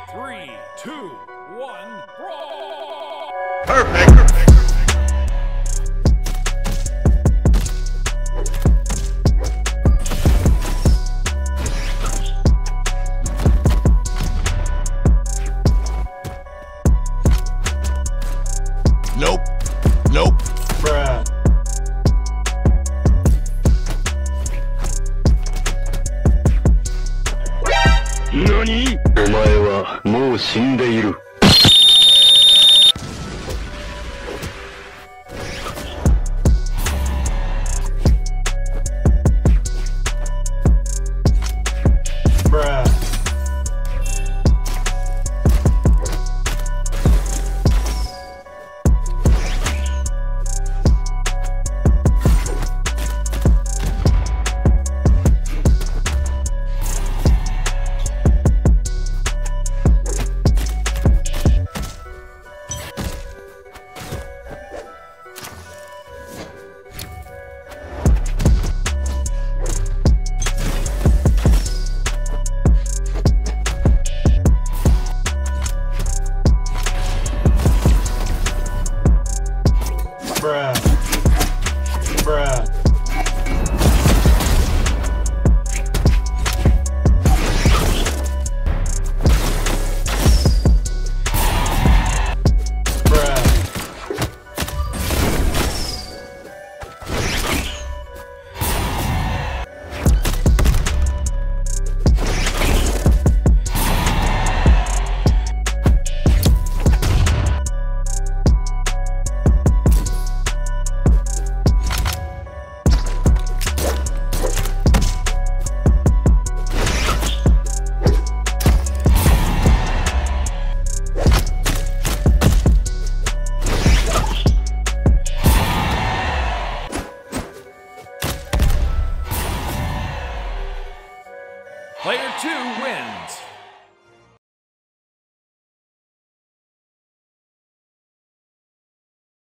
3, 2, 1, brawl! Perfect. Nope. Nope. Bruh. NANI?お前はもう死んでいる。 Bruh. Bruh. Bruh. Player 2 wins.